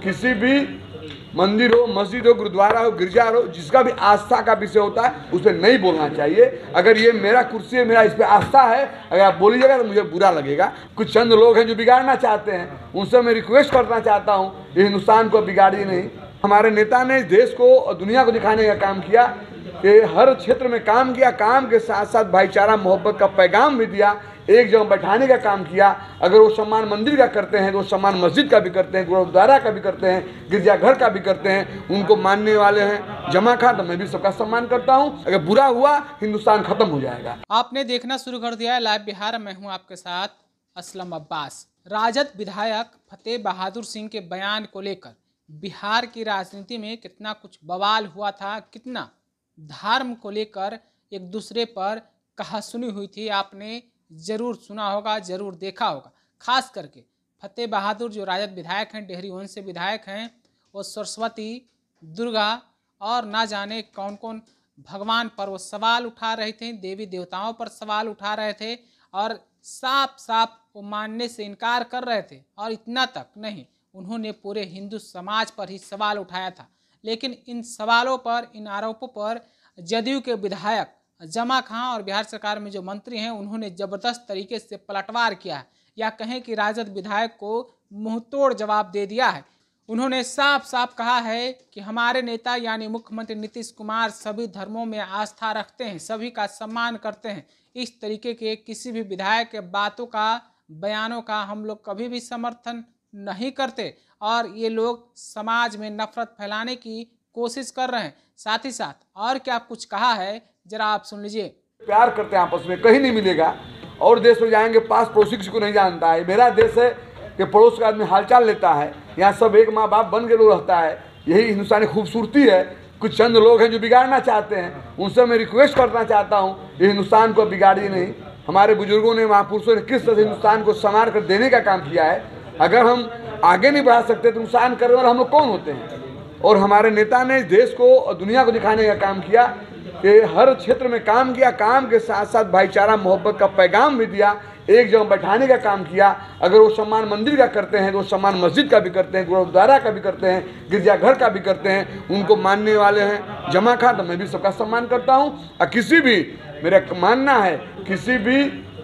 किसी भी मंदिर हो, मस्जिद हो, गुरुद्वारा हो, गिरजा हो, जिसका भी आस्था का विषय होता है उस पर नहीं बोलना चाहिए। अगर ये मेरा कुर्सी है, मेरा इस पर आस्था है, अगर आप बोलिएगा तो मुझे बुरा लगेगा। कुछ चंद लोग हैं जो बिगाड़ना चाहते हैं, उनसे मैं रिक्वेस्ट करना चाहता हूँ, ये हिंदुस्तान को बिगाड़िए नहीं। हमारे नेता ने देश को और दुनिया को दिखाने का काम किया कि हर क्षेत्र में काम किया, काम के साथ साथ भाईचारा मोहब्बत का पैगाम भी दिया, एक जगह बैठाने का काम किया। अगर वो सम्मान मंदिर का करते हैं तो वो सम्मान मस्जिद का भी करते हैं, गुरुद्वारा का भी करते हैं, गिरजाघर का भी करते हैं। उनको मानने वाले हैं जमा खां, तो मैं भी सबका सम्मान करता हूँ। अगर बुरा हुआ हिंदुस्तान खत्म हो जाएगा। आपने देखना शुरू कर दिया है लाइव बिहार। मैं हूँ आपके साथ असलम अब्बास। राजद विधायक फतेह बहादुर सिंह के बयान को लेकर बिहार की राजनीति में कितना कुछ बवाल हुआ था, कितना धर्म को लेकर एक दूसरे पर कहासुनी हुई थी। आपने जरूर सुना होगा, जरूर देखा होगा। खास करके फतेह बहादुर जो राजद विधायक हैं, डेहरी वंश से विधायक हैं, वो सरस्वती, दुर्गा और ना जाने कौन कौन भगवान पर वो सवाल उठा रहे थे, देवी देवताओं पर सवाल उठा रहे थे और साफ साफ वो मानने से इनकार कर रहे थे। और इतना तक नहीं, उन्होंने पूरे हिंदू समाज पर ही सवाल उठाया था। लेकिन इन सवालों पर, इन आरोपों पर जदयू के विधायक जमा खां और बिहार सरकार में जो मंत्री हैं, उन्होंने ज़बरदस्त तरीके से पलटवार किया है, या कहें कि राजद विधायक को मुंहतोड़ जवाब दे दिया है। उन्होंने साफ साफ कहा है कि हमारे नेता यानी मुख्यमंत्री नीतीश कुमार सभी धर्मों में आस्था रखते हैं, सभी का सम्मान करते हैं। इस तरीके के किसी भी विधायक के बातों का, बयानों का हम लोग कभी भी समर्थन नहीं करते और ये लोग समाज में नफरत फैलाने की कोशिश कर रहे हैं। साथ ही साथ और क्या कुछ कहा है, जरा आप सुन लीजिए। प्यार करते हैं आपस में, कहीं नहीं मिलेगा। और देश में जाएंगे, पास पड़ोसी किसी को नहीं जानता है। मेरा देश है कि पड़ोस का आदमी हालचाल लेता है, यहाँ सब एक माँ बाप बन के लोग रहता है। यही हिंदुस्तानी खूबसूरती है। कुछ चंद लोग हैं जो बिगाड़ना चाहते हैं, उनसे मैं रिक्वेस्ट करना चाहता हूँ, ये हिंदुस्तान को बिगाड़िए नहीं। हमारे बुजुर्गों ने, महापुरुषों ने किस तरह से हिंदुस्तान को संवार कर देने का काम किया है। अगर हम आगे नहीं बढ़ा सकते तो नुकसान करने वाले हम लोग कौन होते हैं। और हमारे नेता ने देश को और दुनिया को दिखाने का काम किया कि हर क्षेत्र में काम किया, काम के साथ साथ भाईचारा मोहब्बत का पैगाम भी दिया, एक जगह बैठाने का काम किया। अगर वो सम्मान मंदिर का करते हैं तो वो सम्मान मस्जिद का भी करते हैं, गुरुद्वारा का भी करते हैं, गिरजाघर का भी करते हैं। उनको मानने वाले हैं जमा खां, तो मैं भी सबका सम्मान करता हूँ। और किसी भी, मेरा मानना है, किसी भी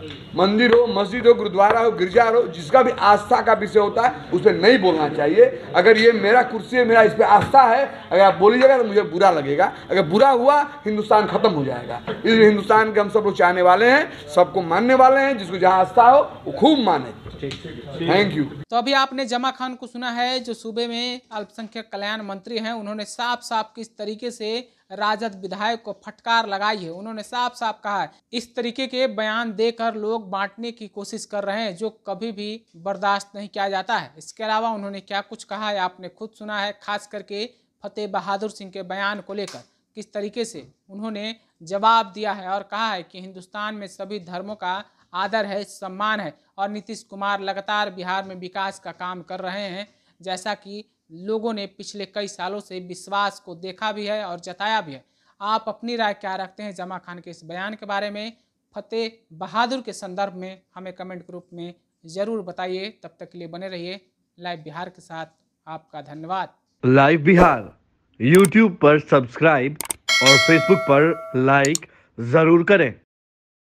मंदिर हो, मस्जिद हो, गुरुद्वारा हो, गिरजा हो, जिसका भी आस्था का विषय होता है उस पर नहीं बोलना चाहिए। अगर ये मेरा कुर्सी है, मेरा इस पर आस्था है, अगर आप बोलिएगा तो मुझे बुरा लगेगा। अगर बुरा हुआ हिंदुस्तान खत्म हो जाएगा। इस हिंदुस्तान के हम सब लोग चाहने वाले हैं, सबको मानने वाले हैं। जिसको जहाँ आस्था हो वो खूब माने। Thank you. तो अभी आपने जमा खान को सुना है, जो सूबे में अल्पसंख्यक कल्याण मंत्री हैं। उन्होंने साफ साफ किस तरीके से राजद विधायक को फटकार लगाई है। उन्होंने साफ साफ कहा है, इस तरीके के बयान देकर लोग बांटने की कोशिश कर रहे हैं, जो कभी भी बर्दाश्त नहीं किया जाता है। इसके अलावा उन्होंने क्या कुछ कहा है आपने खुद सुना है। खास करके फतेह बहादुर सिंह के बयान को लेकर किस तरीके से उन्होंने जवाब दिया है और कहा है कि हिंदुस्तान में सभी धर्मों का आदर है, सम्मान है और नीतीश कुमार लगातार बिहार में विकास का काम कर रहे हैं, जैसा कि लोगों ने पिछले कई सालों से विश्वास को देखा भी है और जताया भी है। आप अपनी राय क्या रखते हैं जमा खान के इस बयान के बारे में, फतेह बहादुर के संदर्भ में, हमें कमेंट ग्रुप में ज़रूर बताइए। तब तक के लिए बने रहिए लाइव बिहार के साथ। आपका धन्यवाद। लाइव बिहार यूट्यूब पर सब्सक्राइब और फेसबुक पर लाइक ज़रूर करें।